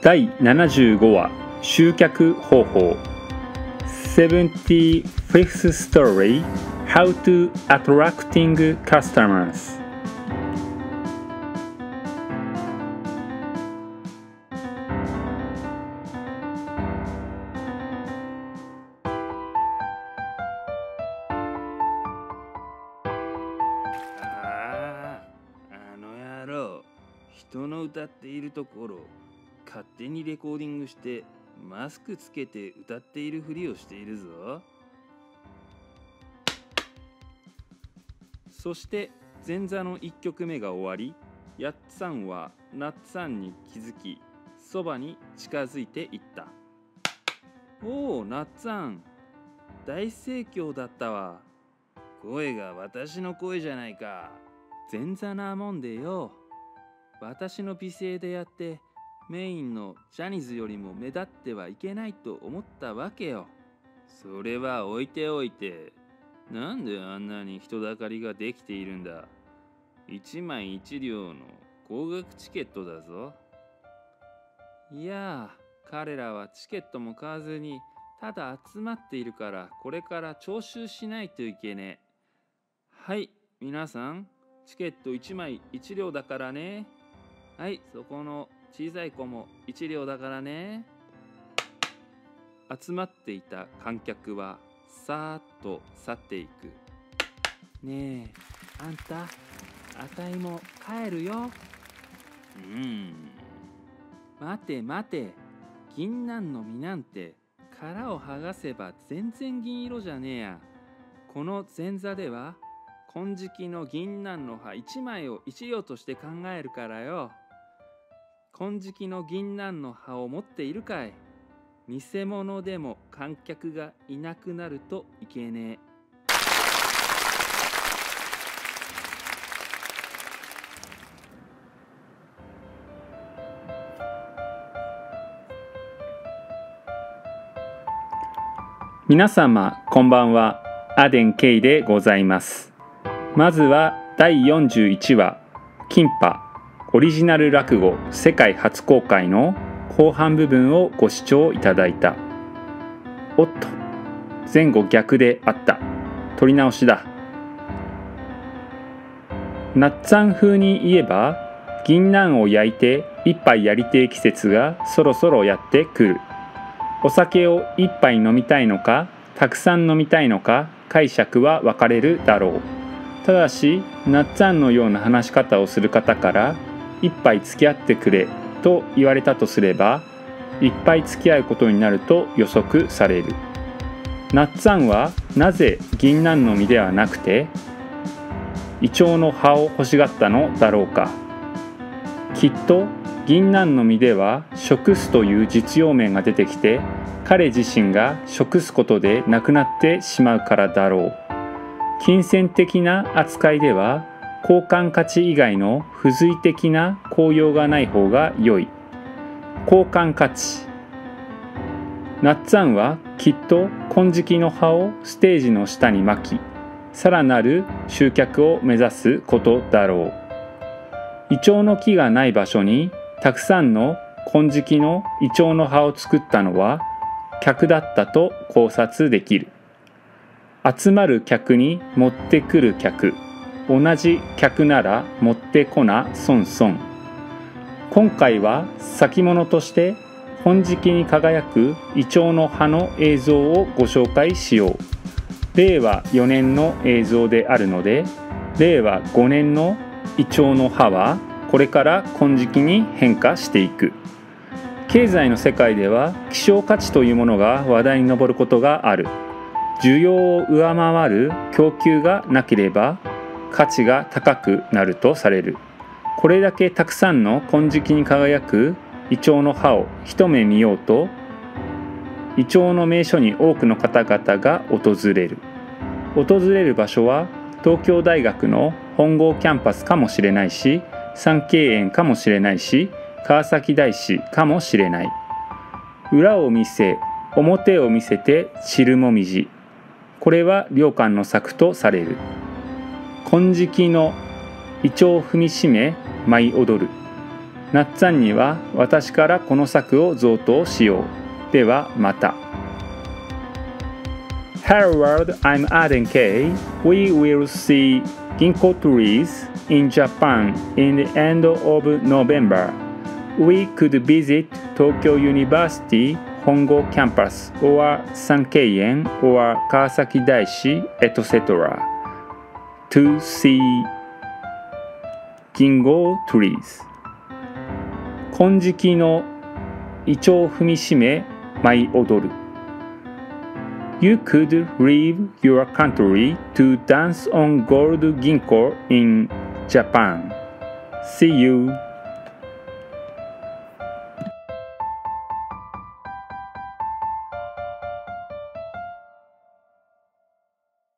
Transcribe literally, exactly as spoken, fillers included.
だいななじゅうごわ集客方法 セブンティーフィフス Story How to Attracting Customers。 ああ、あの野郎、人の歌っているところ勝手にレコーディングしてマスクつけて歌っているふりをしているぞ。そして前座のいっきょくめが終わり、やっさんはなっさんに気づき、そばに近づいていった。おお、なっさん、大盛況だったわ。声が私の声じゃないか。前座なもんでよ。私の美声でやってメインのジャニーズよりも目立ってはいけないと思ったわけよ。それは置いておいて、なんであんなに人だかりができているんだ。一枚一両の高額チケットだぞ。いやあ、彼らはチケットも買わずにただ集まっているから、これから徴収しないといけねえ。はい、皆さん、チケットいちまいいち両だからね。はい、そこの小さい子もいち両だからね。集まっていた観客はさーっと去っていく。ねえ、あんた、あたいも帰るよ。うーん。待て待て、銀杏の実なんて殻を剥がせば全然銀色じゃねえや。この前座では金色の銀杏の葉いちまいをいち両として考えるからよ。金色の銀杏の葉を持っているかい。偽物でも観客がいなくなるといけねえ。 皆様こんばんは、アデンケイでございます。まずはだいよんじゅういちわキンパオリジナル落語世界初公開の後半部分をご視聴いただいた。おっと、前後逆であった。取り直しだ。なっつぁん風に言えば、銀杏を焼いて一杯やりてえ季節がそろそろやってくる。お酒を一杯飲みたいのか、たくさん飲みたいのか、解釈は分かれるだろう。ただし、なっつぁんのような話し方をする方から一杯付き合ってくれと言われたとすれば、いっぱい付き合うことになると予測される。なっつぁんはなぜ銀杏の実ではなくてイチョウの葉を欲しがったのだろうか。きっと銀杏の実では食すという実用面が出てきて、彼自身が食すことでなくなってしまうからだろう。金銭的な扱いでは交換価値以外の付随的な効用がない方が良い。交換価値。なっつぁんはきっと金色の葉をステージの下に巻き、さらなる集客を目指すことだろう。イチョウの木がない場所にたくさんの金色のイチョウの葉を作ったのは客だったと考察できる。集まる客に持ってくる客、同じ客なら持ってこな損損。今回は先物として金色に輝くイチョウの葉の映像をご紹介しよう。れいわよねんの映像であるので、れいわごねんのイチョウの葉はこれから金色に変化していく。経済の世界では希少価値というものが話題に上ることがある。需要を上回る供給がなければ価値が高くなるとされる。これだけたくさんの金色に輝くイチョウの葉を一目見ようと、イチョウの名所に多くの方々が訪れる。訪れる場所は東京大学の本郷キャンパスかもしれないし、三溪園かもしれないし、川崎大師かもしれない。裏を見せ、表を見せて散るもみじ。これは良寛の作とされる。金色のイチョウ踏みしめ舞い踊る。 ナッツァンには私からこの策を贈答しよう。ではまた。Hello world, I'm Aden K. We will see ginkgo trees in Japan in the end of November. We could visit Tokyo University Hongo campus or Sankeian or Kawasaki Daishi, et cetera to see ginkgo trees. 金色のイチョウを踏みしめ舞い踊る。You could leave your country to dance on gold ginkgo in Japan. See you.